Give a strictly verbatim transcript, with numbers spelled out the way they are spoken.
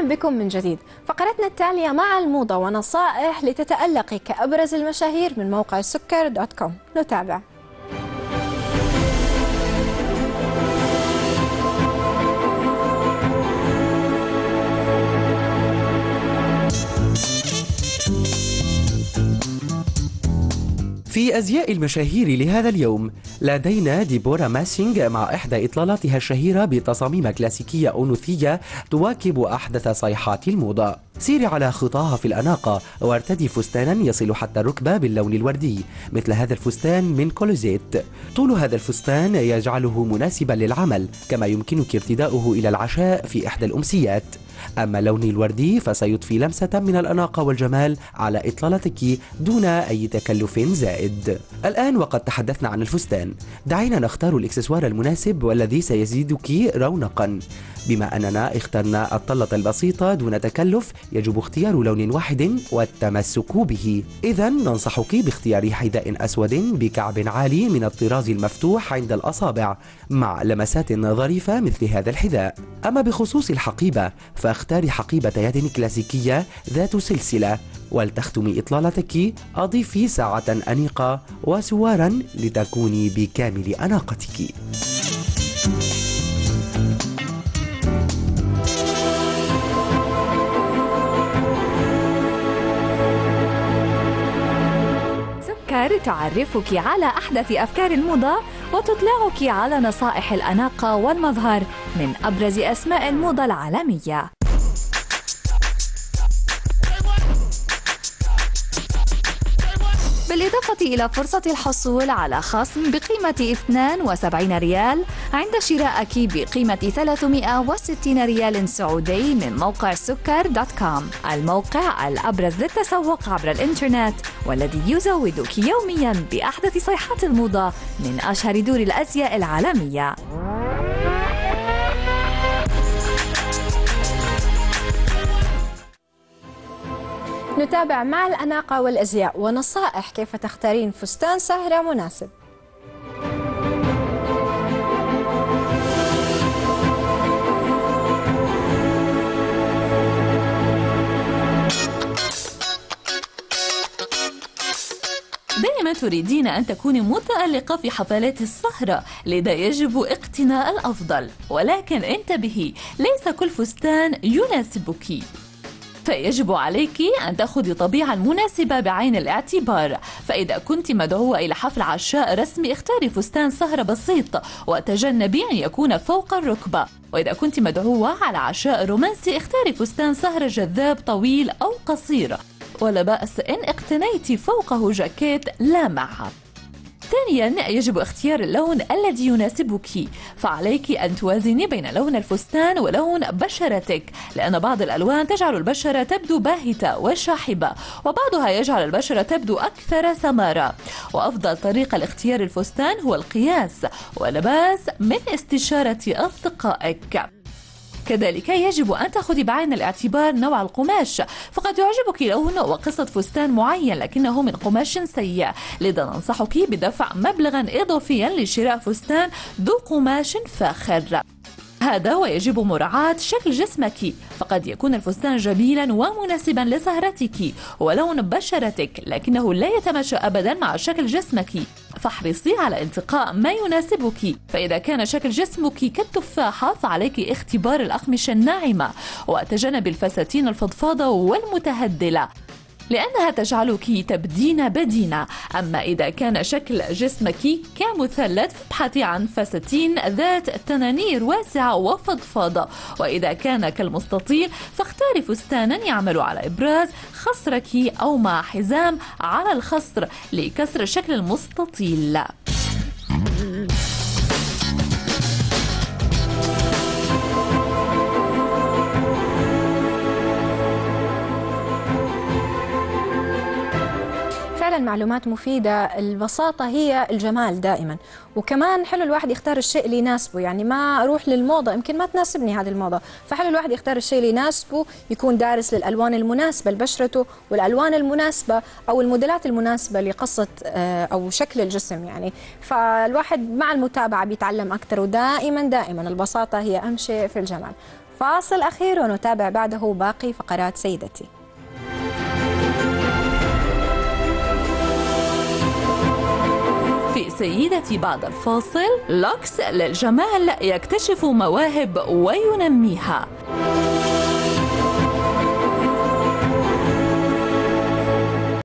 أهلا بكم من جديد. فقرتنا التالية مع الموضة ونصائح لتتألقي كأبرز المشاهير من موقع سكر دوت كوم. نتابع. في أزياء المشاهير لهذا اليوم لدينا ديبورا ماسينغ مع إحدى إطلالاتها الشهيرة بتصاميم كلاسيكية أنوثية تواكب أحدث صيحات الموضة. سيري على خطاها في الأناقة وارتدي فستانا يصل حتى الركبة باللون الوردي مثل هذا الفستان من كولوزيت. طول هذا الفستان يجعله مناسبا للعمل، كما يمكنك ارتداؤه إلى العشاء في إحدى الأمسيات. أما لوني الوردي فسيضفي لمسة من الأناقة والجمال على إطلالتك دون أي تكلف زائد. الآن وقد تحدثنا عن الفستان، دعينا نختار الإكسسوار المناسب والذي سيزيدك رونقا. بما أننا اخترنا الطلة البسيطة دون تكلف، يجب اختيار لون واحد والتمسك به. إذا ننصحك باختيار حذاء أسود بكعب عالي من الطراز المفتوح عند الأصابع مع لمسات ظريفة مثل هذا الحذاء. أما بخصوص الحقيبة فاختاري حقيبة يد كلاسيكية ذات سلسلة، ولتختمي إطلالتك أضيفي ساعة أنيقة وسوارا لتكوني بكامل أناقتك. سكر تعرفك على أحدث أفكار الموضة وتطلعك على نصائح الأناقة والمظهر من أبرز أسماء الموضة العالمية. بالإضافة إلى فرصة الحصول على خصم بقيمة اثنين وسبعين ريال عند شرائك بقيمة ثلاثمائة وستين ريال سعودي من موقع سكر دوت كوم، الموقع الأبرز للتسوق عبر الإنترنت والذي يزودك يوميا بأحدث صيحات الموضة من أشهر دور الأزياء العالمية. نتابع مع الأناقة والأزياء ونصائح كيف تختارين فستان سهرة مناسب. دائما تريدين أن تكوني متألقة في حفلات السهرة، لذا يجب اقتناء الأفضل، ولكن انتبهي، ليس كل فستان يناسبك، فيجب عليك أن تأخذي طبيعة مناسبة بعين الاعتبار. فإذا كنت مدعوة إلى حفل عشاء رسمي اختاري فستان سهرة بسيط وتجنبي أن يكون فوق الركبة، وإذا كنت مدعوة على عشاء رومانسي اختاري فستان سهرة جذاب طويل أو قصير، ولا بأس إن اقتنيت فوقه جاكيت لامع. ثانيا يجب اختيار اللون الذي يناسبك، فعليك أن توازني بين لون الفستان ولون بشرتك، لأن بعض الألوان تجعل البشرة تبدو باهتة وشاحبة، وبعضها يجعل البشرة تبدو أكثر سمارة. وأفضل طريقة لاختيار الفستان هو القياس، ولا بأس من استشارة أصدقائك. كذلك يجب أن تأخذي بعين الاعتبار نوع القماش، فقد يعجبك لون وقصة فستان معين لكنه من قماش سيء، لذا ننصحك بدفع مبلغا إضافيا لشراء فستان ذو قماش فاخر. هذا ويجب مراعاة شكل جسمك، فقد يكون الفستان جميلا ومناسبا لسهرتك ولون بشرتك لكنه لا يتماشى أبدا مع شكل جسمك، فاحرصي على انتقاء ما يناسبك. فإذا كان شكل جسمك كالتفاحة فعليك اختبار الأقمشة الناعمة وتجنب الفساتين الفضفاضة والمتهدلة، لأنها تجعلك تبدين بدينة. أما إذا كان شكل جسمك كمثلث فابحثي عن فساتين ذات تنانير واسعة وفضفاضة، وإذا كان كالمستطيل فاختاري فستانا يعمل على إبراز خصرك أو مع حزام على الخصر لكسر شكل المستطيل. معلومات مفيدة. البساطة هي الجمال دائما، وكمان حلو الواحد يختار الشيء اللي يناسبه، يعني ما أروح للموضة يمكن ما تناسبني هذه الموضة، فحلو الواحد يختار الشيء اللي يناسبه، يكون دارس للألوان المناسبة لبشرته والألوان المناسبة أو الموديلات المناسبة لقصة أو شكل الجسم يعني. فالواحد مع المتابعة بيتعلم أكثر، ودائما دائما البساطة هي أهم شيء في الجمال. فاصل أخير ونتابع بعده باقي فقرات سيدتي. في سيدتي بعد الفاصل، لوكس للجمال يكتشف مواهب وينميها.